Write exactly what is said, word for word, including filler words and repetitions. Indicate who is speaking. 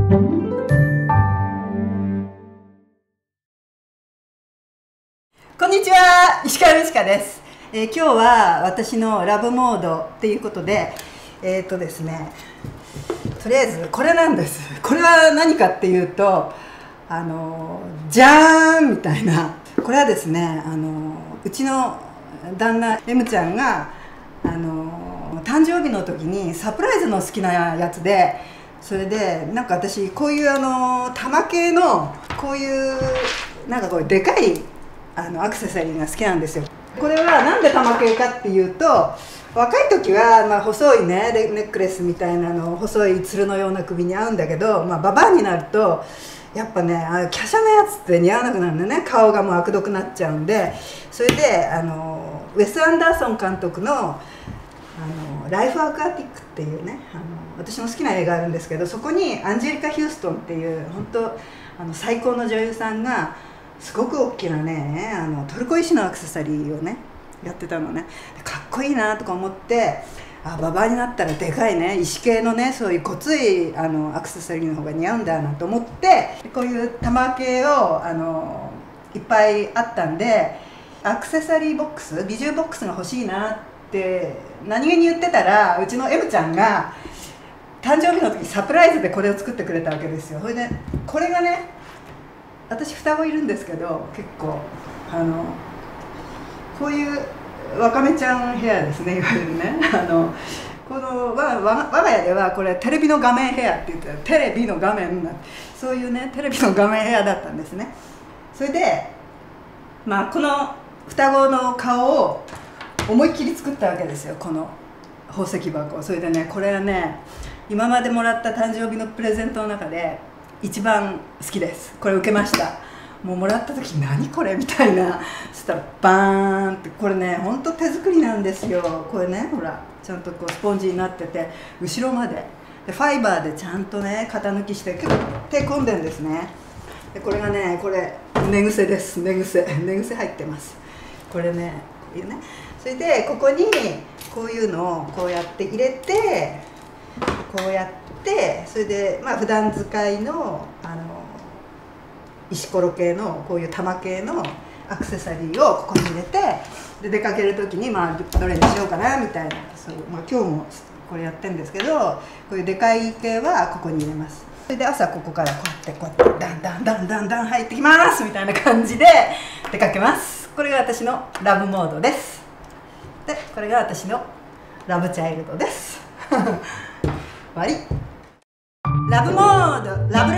Speaker 1: こんにちは、石川美智香です。えー、今日は私のラブモードっていうことで、えっとですね、とりあえずこれなんです。これは何かっていうと、あのじゃーんみたいな。これはですね、あのうちの旦那 M ちゃんがあの誕生日の時にサプライズの好きなやつで、それでなんか私こういうあの玉系のこういうなんかこうでかいあのアクセサリーが好きなんですよ。これはなんで玉系かっていうと、若い時はまあ細いねネックレスみたいなの細いつるのような首に合うんだけど、まあ、ババアになるとやっぱねあの華奢なやつって似合わなくなるんだよね。顔がもう悪毒になっちゃうんで、それであのウェス・アンダーソン監督のあのライフ・アクアティックっていうね、あの私の好きな映画あるんですけど、そこにアンジェリカ・ヒューストンっていう本当あの最高の女優さんがすごく大きなねあのトルコ石のアクセサリーをねやってたのね。かっこいいなとか思って、あババアになったらでかいね石系のねそういうごついあのアクセサリーの方が似合うんだなと思って、こういう玉系をあのいっぱいあったんで、アクセサリーボックス美獣ボックスが欲しいなって何気に言ってたら、うちの M ちゃんが誕生日の時サプライズでこれを作ってくれたわけですよ。それでこれがね、私双子いるんですけど、結構あのこういうわかめちゃんヘアですね、いわゆるね。あのこのわわ我が家ではこれテレビの画面ヘアって言って、テレビの画面なそういうねテレビの画面ヘアだったんですね。それでまあこの双子の顔を思いっきり作ったわけですよ、この宝石箱。それでねこれはね今までもらった誕生日のプレゼントの中で一番好きです。これ受けました。もうもらった時何これみたいな。そしたらバーンって、これねほんと手作りなんですよ。これねほらちゃんとこうスポンジになってて、後ろまででファイバーでちゃんとね型抜きして結構手込んでんですね。でこれがねこれ寝癖です。寝癖寝癖入ってます。これねこういうね。それでここにこういうのをこうやって入れて、こうやってそれでまあ普段使いのあの石ころ系のこういう玉系のアクセサリーをここに入れて、で出かける時にまあどれにしようかなみたいな、そう、まあ、今日もこれやってるんですけど、こういうでかい系はここに入れます。それで朝ここからこうやってこうやってダンダンダンダンダン入ってきますみたいな感じで出かけます。これが私のラブモードです。でこれが私のラブチャイルドです。終わり。ラブモードラブ